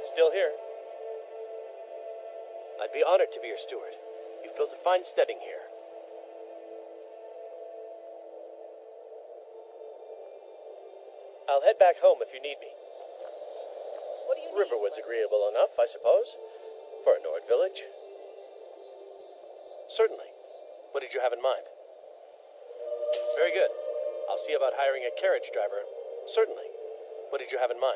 Still here. I'd be honored to be your steward. You've built a fine steading here. I'll head back home if you need me. What do you need? Riverwood's agreeable enough, I suppose, for a Nord village. Certainly. What did you have in mind? Very good. I'll see about hiring a carriage driver. Certainly. What did you have in mind?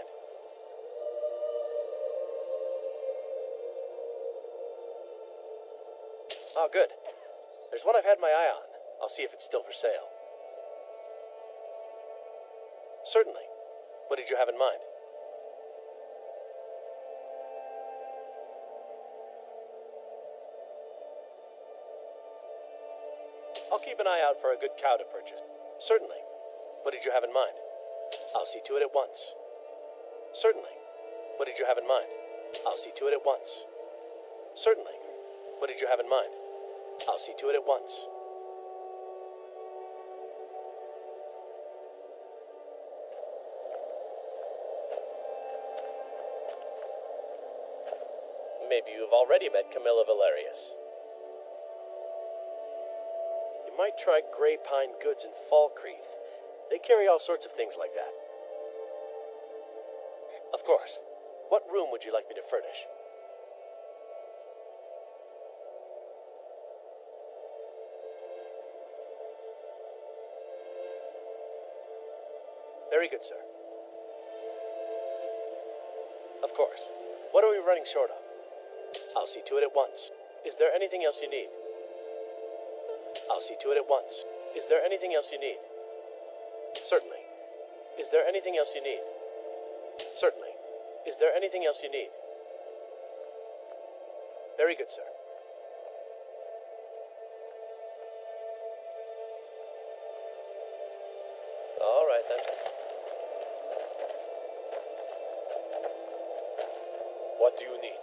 Oh, good. There's one I've had my eye on. I'll see if it's still for sale. Certainly. What did you have in mind? I'll keep an eye out for a good cow to purchase. Certainly. What did you have in mind? I'll see to it at once. Certainly. What did you have in mind? I'll see to it at once. Certainly. What did you have in mind? I'll see to it at once. Maybe you've already met Camilla Valerius. You might try Grey Pine Goods in Falkreath. They carry all sorts of things like that. Of course. What room would you like me to furnish? Very good, sir. Of course. What are we running short of? I'll see to it at once. Is there anything else you need? I'll see to it at once. Is there anything else you need? Certainly. Is there anything else you need? Certainly. Is there anything else you need? Very good, sir. All right, then. What do you need?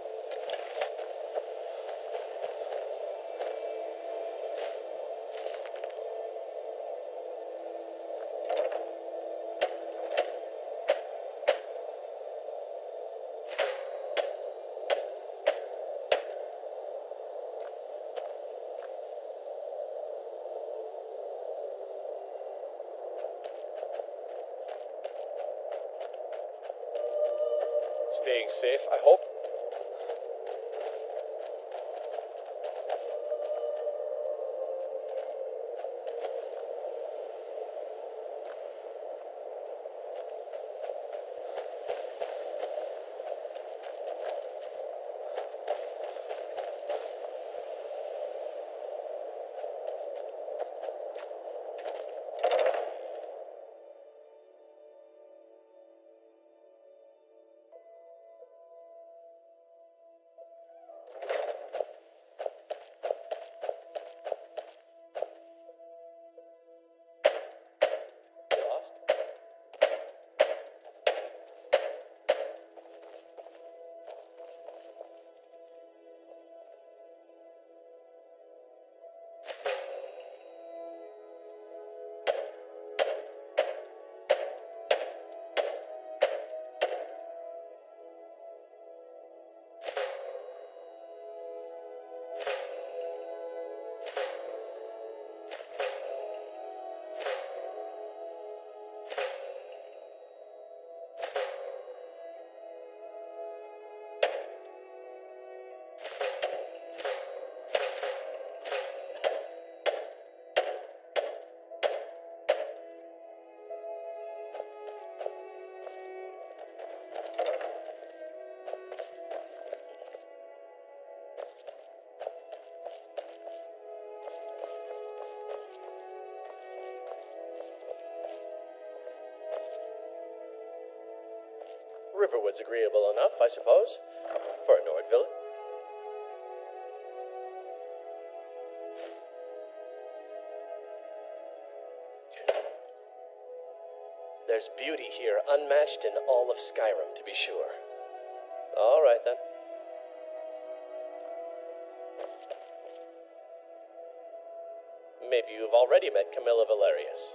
Staying safe, I hope. Riverwood's agreeable enough, I suppose, for a Nord village. There's beauty here unmatched in all of Skyrim, to be sure. All right, then. Maybe you've already met Camilla Valerius.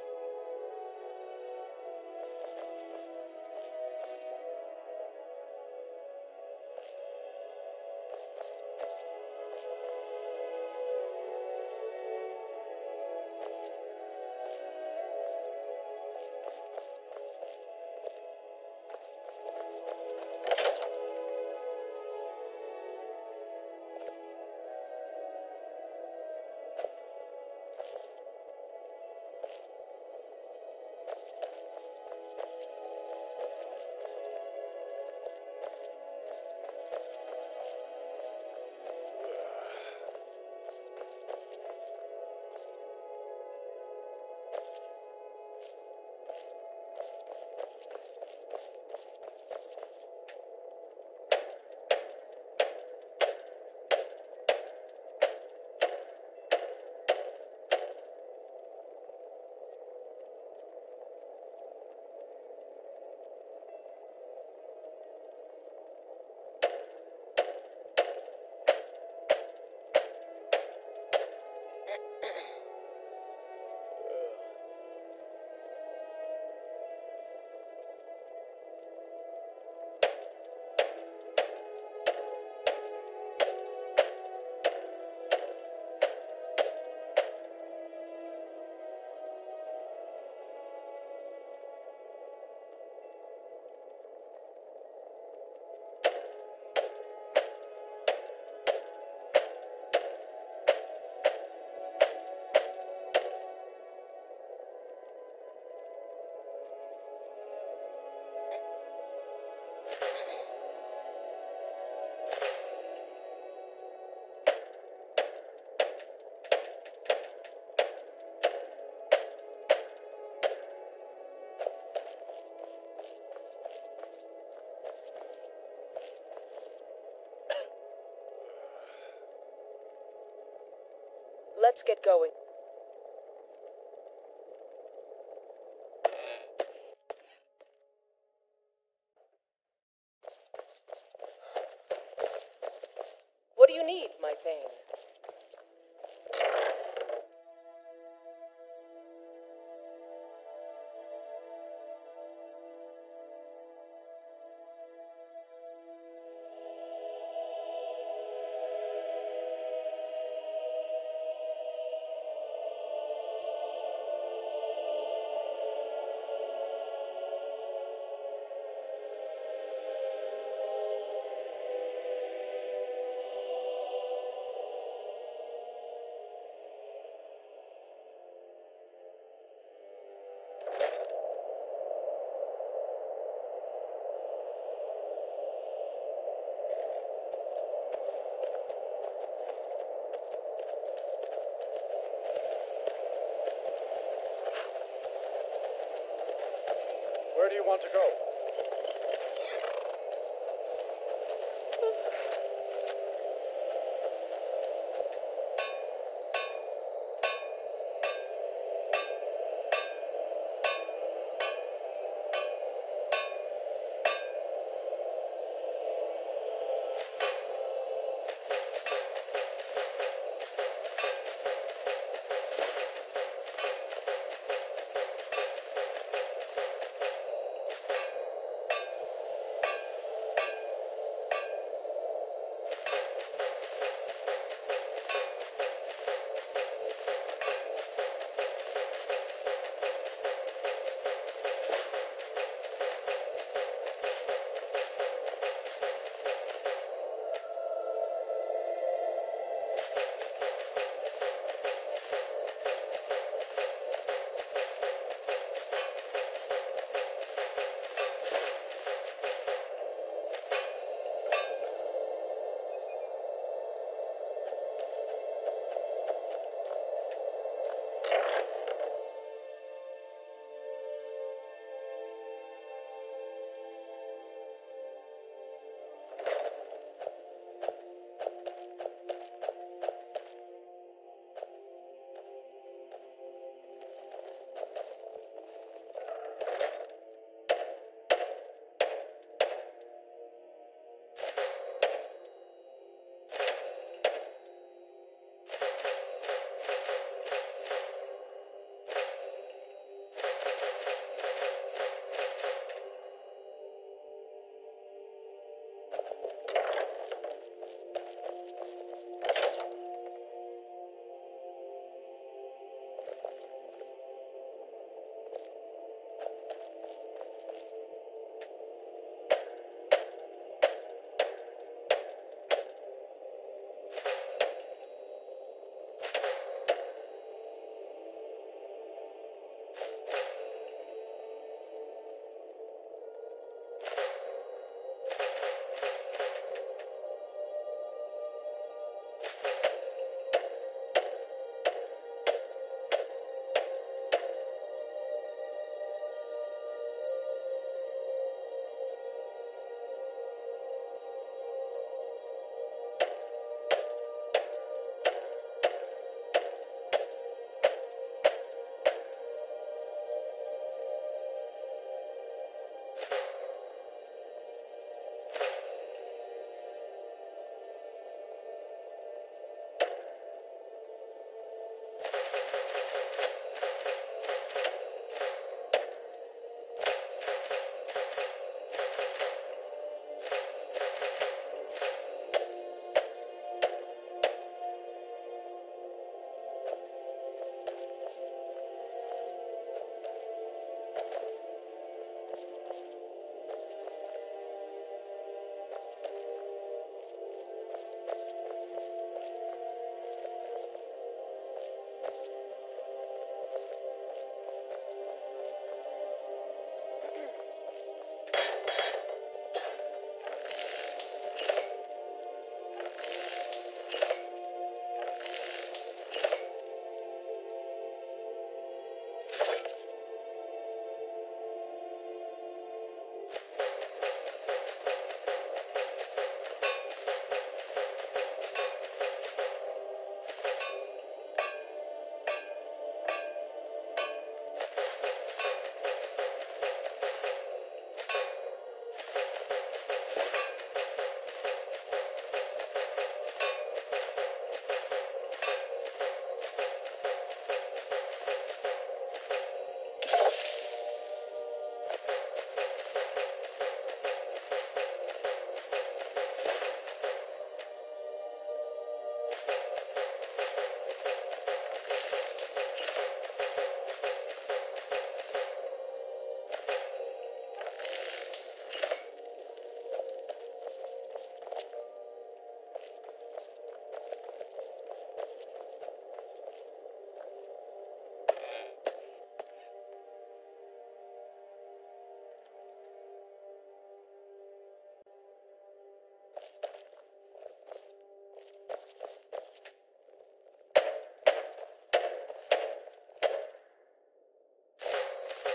Let's get going. What do you need, my thing? Where do you want to go?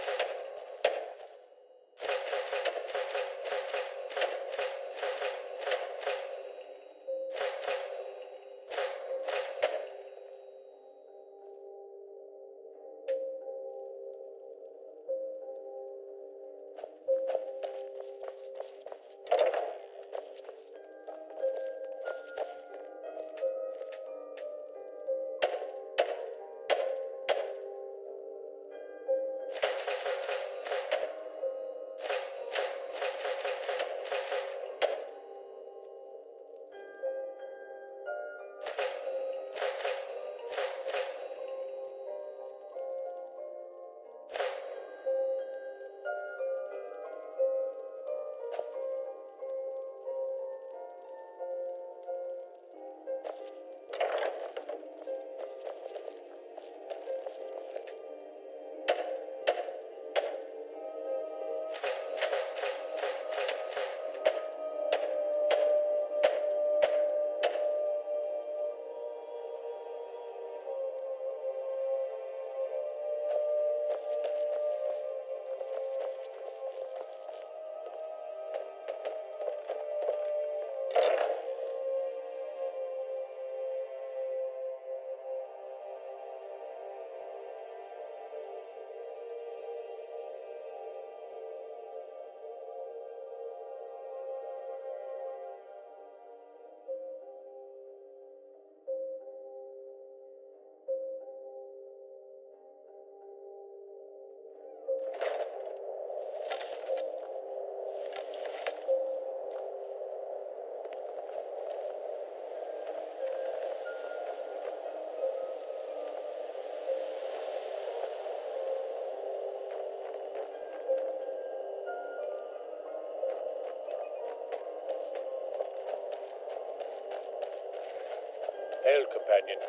Hail, companion.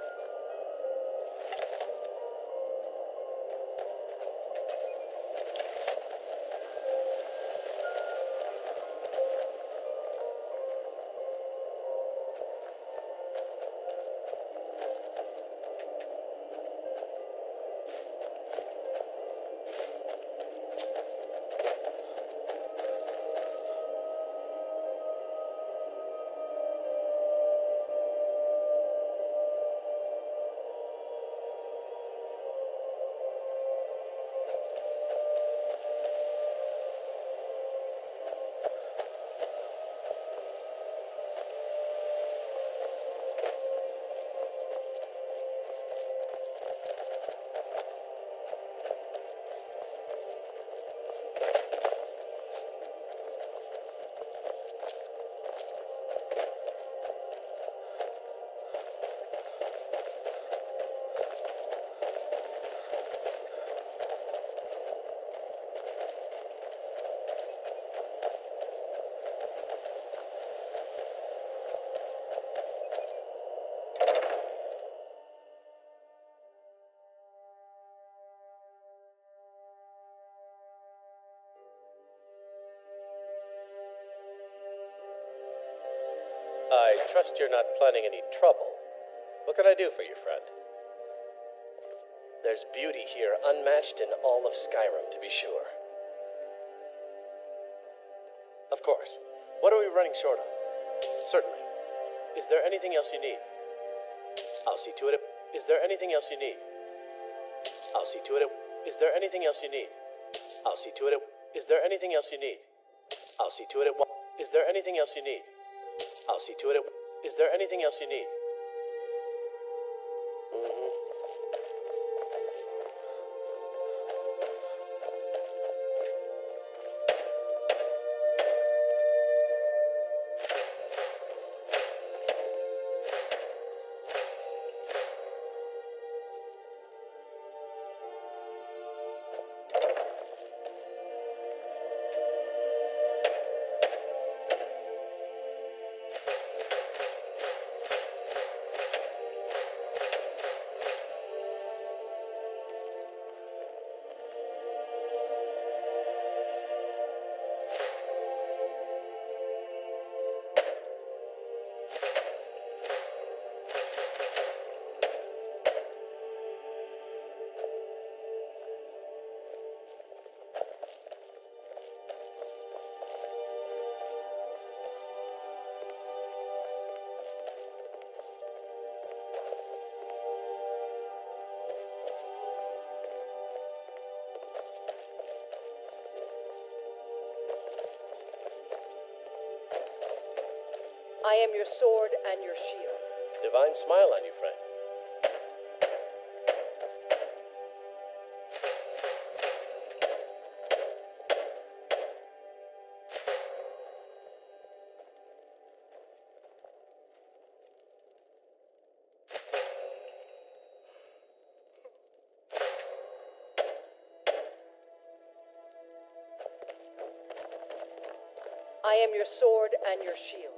I trust you're not planning any trouble. What can I do for you, friend? There's beauty here unmatched in all of Skyrim, to be sure. Of course. What are we running short on? Certainly. Is there anything else you need? I'll see to it. Is there anything else you need? I'll see to it. Is there anything else you need? I'll see to it. Is there anything else you need? I'll see to it. Is there anything else you need? I'll see to it. Is there anything else you need? I am your sword and your shield. Divine smile on you, friend. I am your sword and your shield.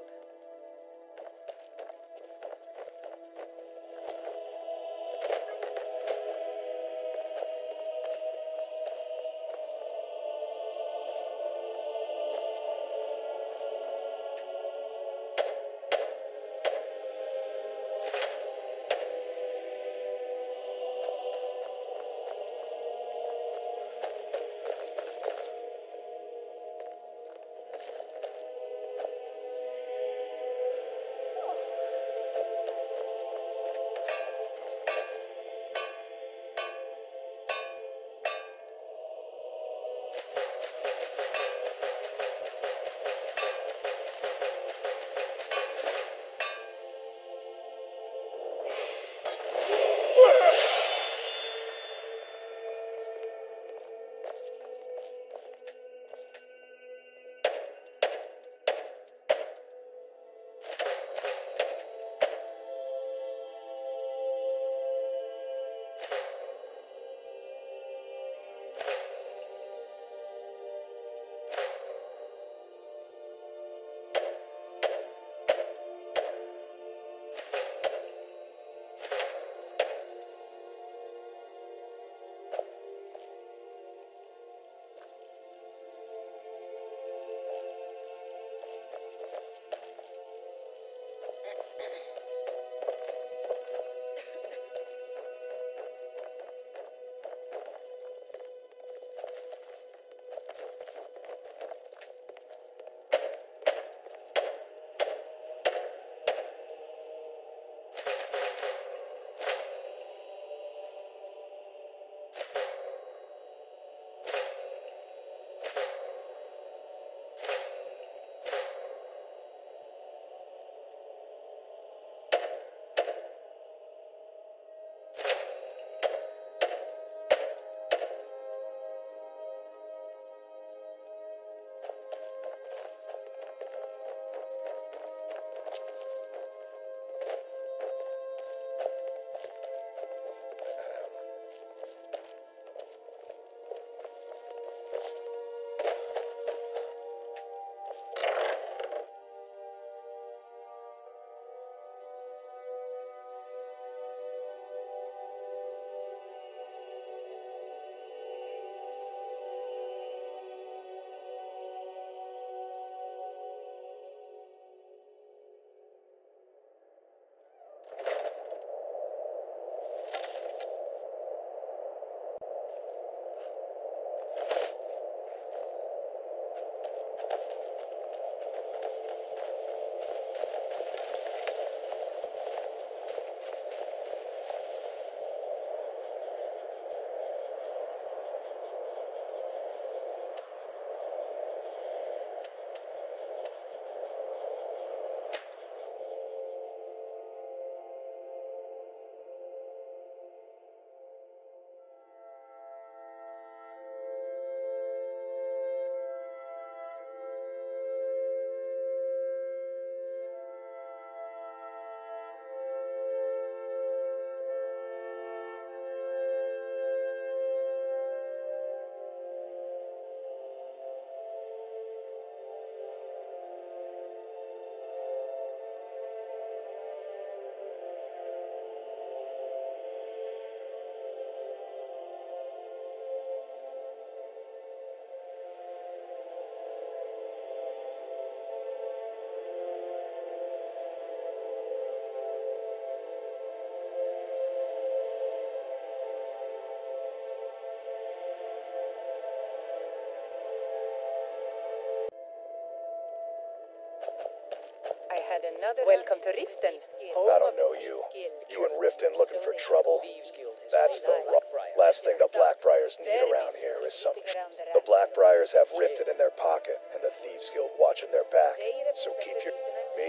I had another. Welcome to Riften. I don't know you. You and Riften looking for trouble? That's the last thing the Blackbriars need around here is some. The Blackbriars have Riften in their pocket, and the Thieves Guild watching their back. So keep your... Me?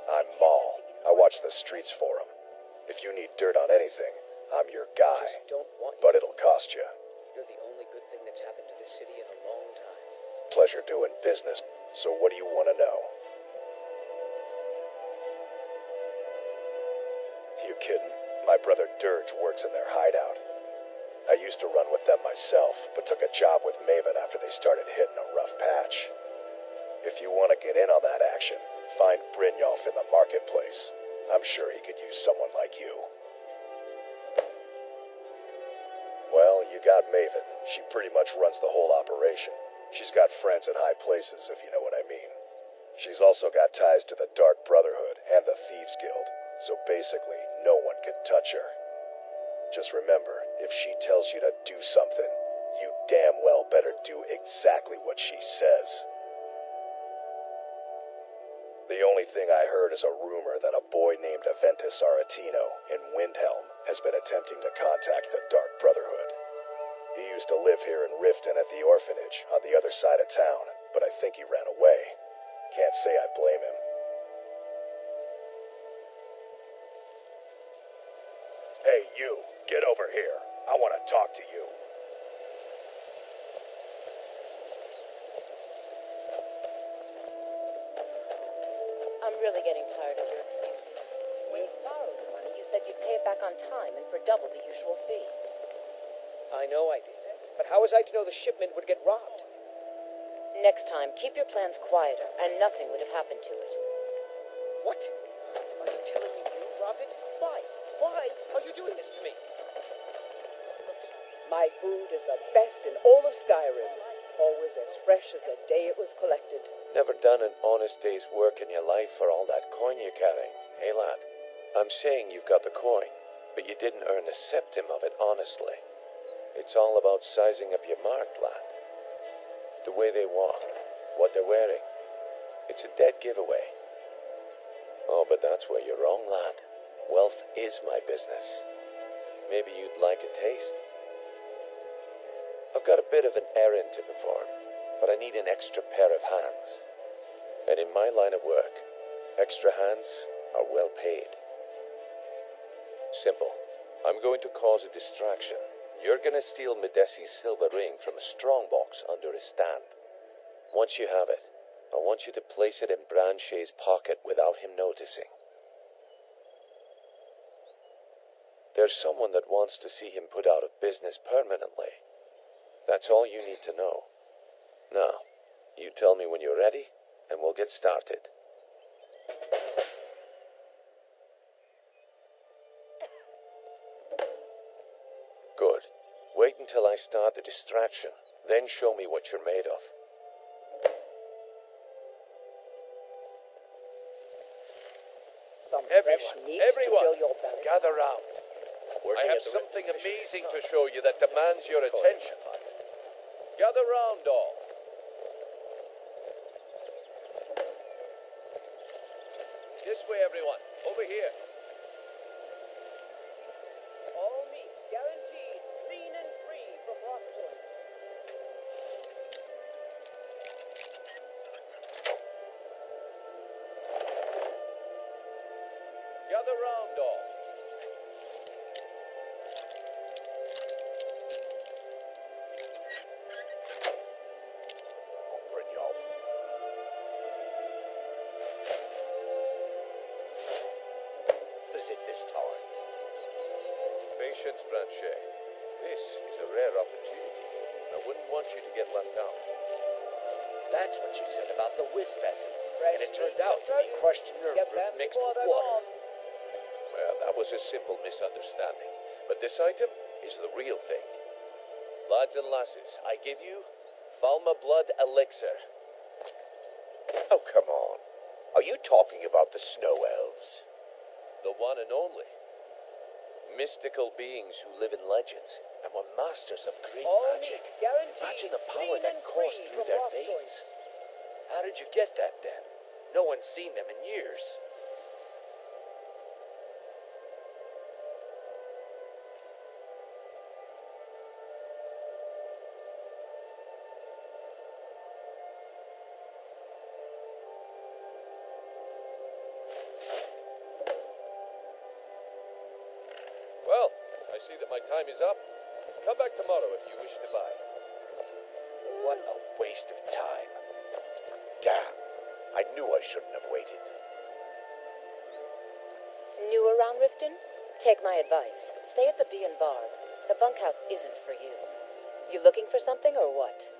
I'm Maul. I watch the streets for him. If you need dirt on anything, I'm your guy. Just don't want But you. it'll cost you. You're the only good thing that's happened to this city in a long time. Pleasure doing business. So what do you want to know? You kidding? My brother Dirge works in their hideout. I used to run with them myself, but took a job with Maven after they started hitting a rough patch. If you want to get in on that action, find Brynjolf in the marketplace. I'm sure he could use someone like you. Well, you got Maven. She pretty much runs the whole operation. She's got friends in high places, if you know what I mean. She's also got ties to the Dark Brotherhood and the Thieves Guild, so basically, no one can touch her. Just remember, if she tells you to do something, you damn well better do exactly what she says. The only thing I heard is a rumor that a boy named Aventus Aretino in Windhelm has been attempting to contact the Dark Brotherhood. He used to live here in Riften at the orphanage on the other side of town, but I think he ran away. Can't say I blame him. Hey, you, get over here. I want to talk to you. I'm really getting tired of your excuses. When you borrowed the money, you said you'd pay it back on time and for double the usual fee. I know I did. But how was I to know the shipment would get robbed? Next time, keep your plans quieter, and nothing would have happened to it. What? Are you telling me you robbed it? Why? Why are you doing this to me? My food is the best in all of Skyrim. Always as fresh as the day it was collected. Never done an honest day's work in your life for all that coin you're carrying. Hey, lad, I'm saying you've got the coin, but you didn't earn a septim of it honestly. It's all about sizing up your mark, lad. The way they walk, what they're wearing. It's a dead giveaway. Oh, but that's where you're wrong, lad. Wealth is my business. Maybe you'd like a taste. I've got a bit of an errand to perform, but I need an extra pair of hands. And in my line of work, extra hands are well paid. Simple. I'm going to cause a distraction. You're going to steal Medesi's silver ring from a strongbox under his stand. Once you have it, I want you to place it in Branche's pocket without him noticing. There's someone that wants to see him put out of business permanently. That's all you need to know. Now, you tell me when you're ready, and we'll get started. Good. Wait until I start the distraction, then show me what you're made of. Some fresh meat to fill your belly. Gather round. I have something amazing to show you that demands your attention. Gather round, all. This way, everyone. Over here. All meats guaranteed clean and free from rock joints. Gather round, all. Brynjolf. Visit this tower. Patience, Branche. This is a rare opportunity. I wouldn't want you to get left out. That's what you said about the wisp essence. Fresh And it turned meat out to be sometimes. crushed nerve Get root them mixed before with they're water. gone. Well, that was a simple misunderstanding. But this item is the real thing. Lads and lasses, I give you Falma Blood Elixir. Oh, come on. Are you talking about the snow elves? The one and only. Mystical beings who live in legends and were masters of great All magic. meats guaranteed Imagine the power clean that and coursed free through from their rock veins. joints. How did you get that then? No one's seen them in years. I see that my time is up. Come back tomorrow if you wish to buy. What a waste of time. Damn. I knew I shouldn't have waited. New around Riften? Take my advice. Stay at the Bee and Barb. The bunkhouse isn't for you. You looking for something or what?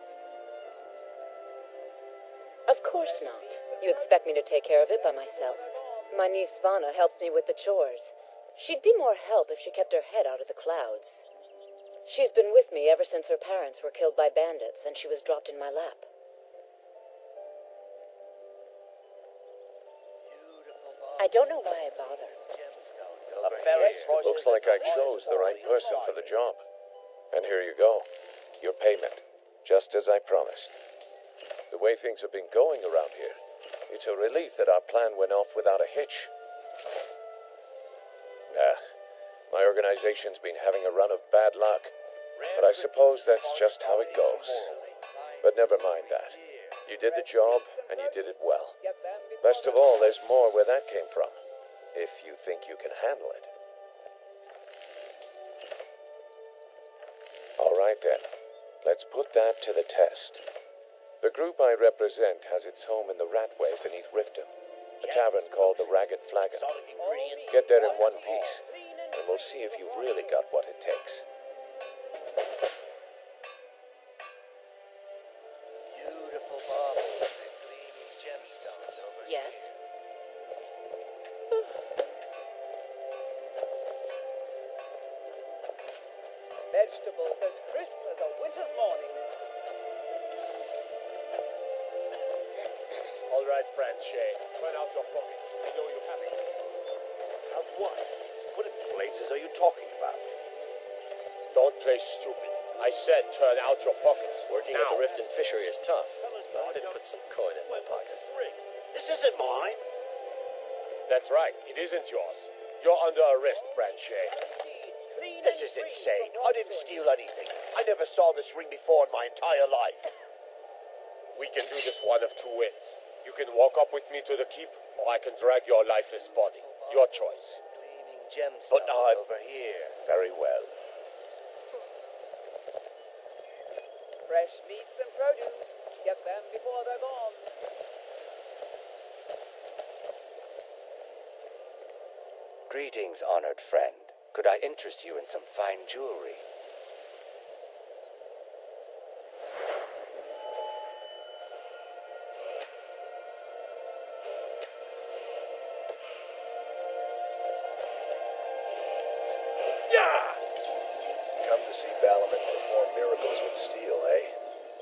Of course not. You expect me to take care of it by myself? My niece Svana helps me with the chores. She'd be more help if she kept her head out of the clouds. She's been with me ever since her parents were killed by bandits and she was dropped in my lap. I don't know why I bother. Looks like I chose the right person for the job. And here you go. Your payment. Just as I promised. The way things have been going around here, it's a relief that our plan went off without a hitch. My organization's been having a run of bad luck. But I suppose that's just how it goes. But never mind that. You did the job, and you did it well. Best of all, there's more where that came from. If you think you can handle it. All right then. Let's put that to the test. The group I represent has its home in the Ratway beneath Riften, a tavern called the Ragged Flagon. Get there in one piece, and we'll see if you've really got what it takes. Beautiful marble with gleaming gemstones over. Yes? Vegetables as crisp as a winter's morning. All right, Shay. Turn out your pockets. I know you have it. Have what? What in blazes are you talking about? Don't play stupid. I said turn out your pockets. Working now. at the Riften fishery is tough, but I did put some coin in my pocket. This isn't mine. That's right. It isn't yours. You're under arrest, Shay. This is insane. I didn't steal anything. I never saw this ring before in my entire life. We can do this one of two ways. You can walk up with me to the keep, or I can drag your lifeless body. Your choice. Gleaming gemstones But I'm over here. very well. Fresh meats and produce. Get them before they're gone. Greetings, honored friend. Could I interest you in some fine jewelry? Come to see Balaman perform miracles with steel, eh?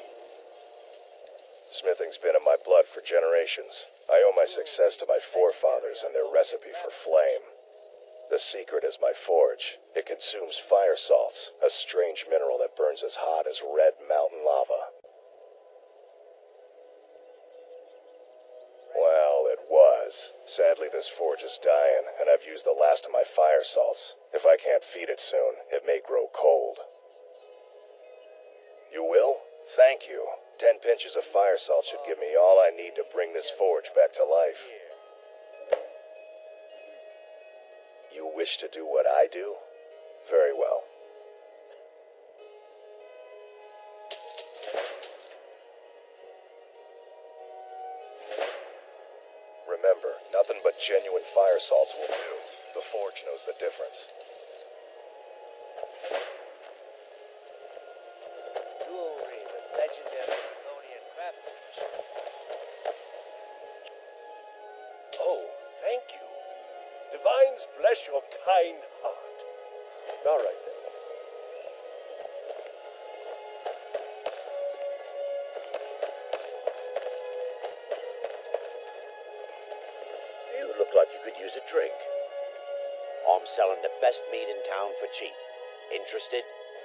Smithing's been in my blood for generations. I owe my success to my forefathers and their recipe for flame. The secret is my forge. It consumes fire salts, a strange mineral that burns as hot as red mountain lava. Well, it was. Sadly, this forge is dying, and I've used the last of my fire salts. If I can't feed it soon, it may grow cold. You will? Thank you. 10 pinches of fire salt should give me all I need to bring this forge back to life. You wish to do what I do? Very well. Remember, nothing but genuine fire salts will do. The forge knows the difference. Jewelry with legendary Livonian craftsmanship. Oh, thank you. Divines bless your kind heart. All right, then. You look like you could use a drink. I'm selling the best meat in town for cheap. Interested?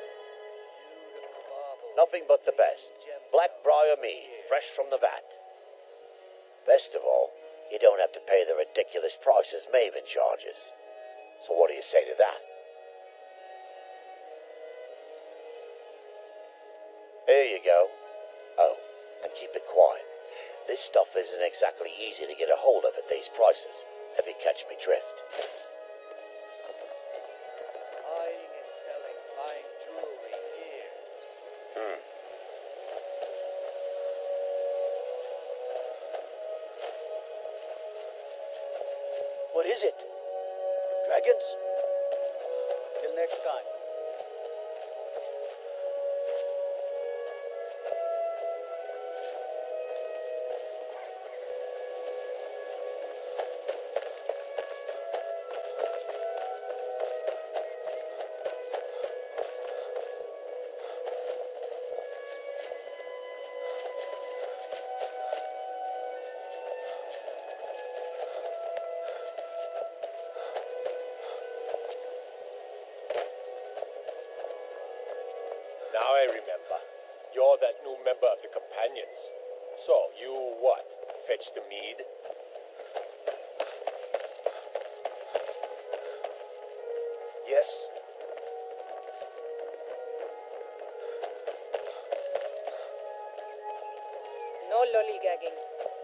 Nothing but the best. Blackbriar mead, fresh from the vat. Best of all, you don't have to pay the ridiculous prices Maven charges. So what do you say to that? Here you go. Oh, and keep it quiet. This stuff isn't exactly easy to get a hold of at these prices, if you catch me drift. Buying and What is it? Dragons? Till next time. Now I remember. You're that new member of the Companions. So, you what? Fetch the mead? Yes? No lollygagging.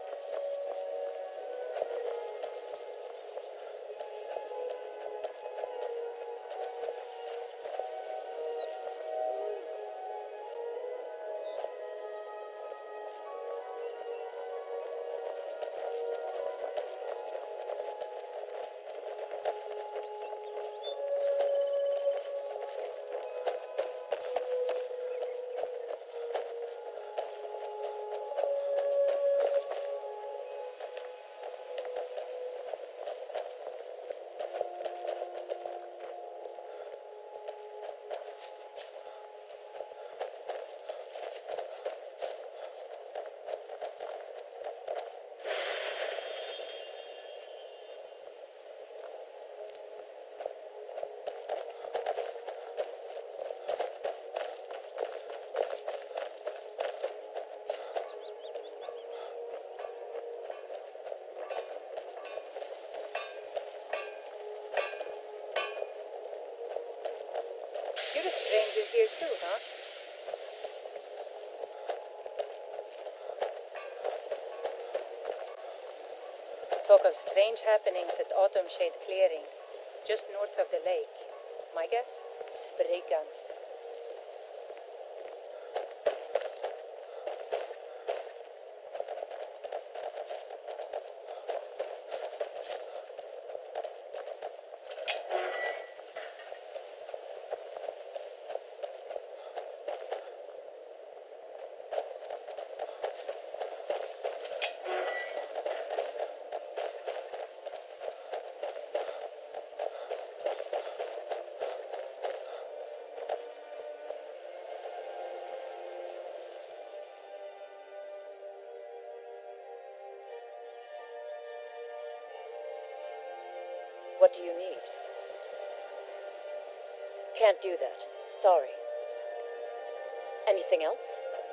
You're a stranger here too, huh? Talk of strange happenings at Autumnshade Clearing, just north of the lake. My guess? Spray guns. What do you need? Can't do that. Sorry. Anything else?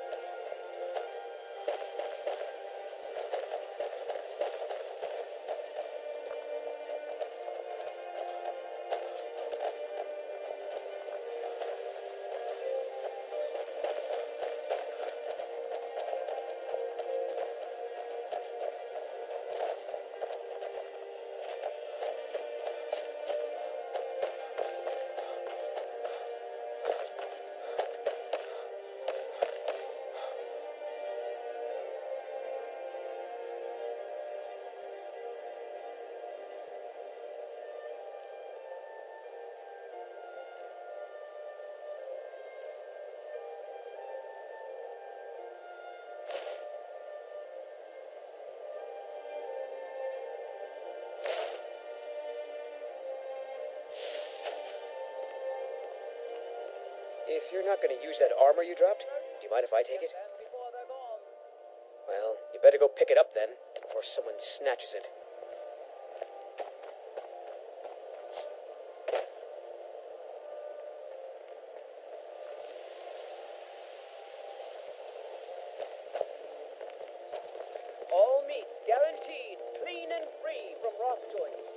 If you're not going to use that armor you dropped, do you mind if I take it? Well, you better go pick it up then, before someone snatches it. All meats guaranteed, clean and free from rock joints.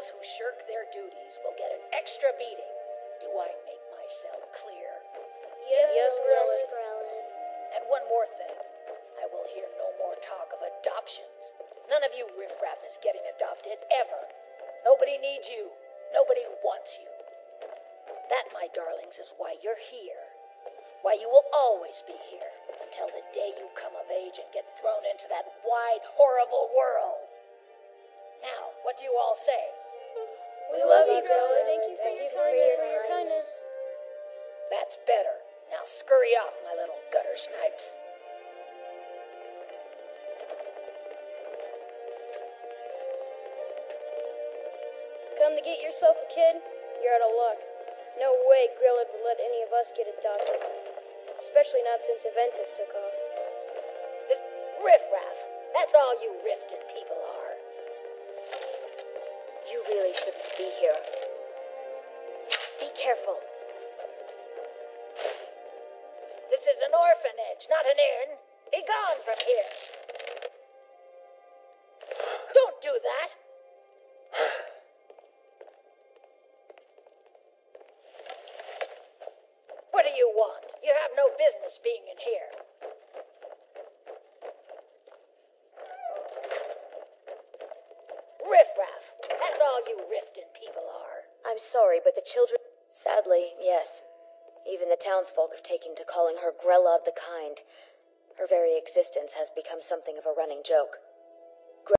those who shirk their duties will get an extra beating. Do I make myself clear? Yes, Grelid. And one more thing. I will hear no more talk of adoptions. None of you riffraff is getting adopted, ever. Nobody needs you. Nobody wants you. That, my darlings, is why you're here. Why you will always be here, until the day you come of age and get thrown into that wide, horrible world. Now, what do you all say? We love you, Grelid. Thank you for your kindness. That's better. Now scurry off, my little gutter snipes. Come to get yourself a kid? You're out of luck. No way Grelid would let any of us get adopted. Especially not since Aventus took off. This riffraff. That's all you Riften people are. You really shouldn't be here. Be careful. This is an orphanage, not an inn. Be gone from here. Don't do that. What do you want? You have no business being in here. Riffraff. That's all you Riften people are. I'm sorry, but the children... Sadly, yes. Even the townsfolk have taken to calling her Grella of the Kind. Her very existence has become something of a running joke.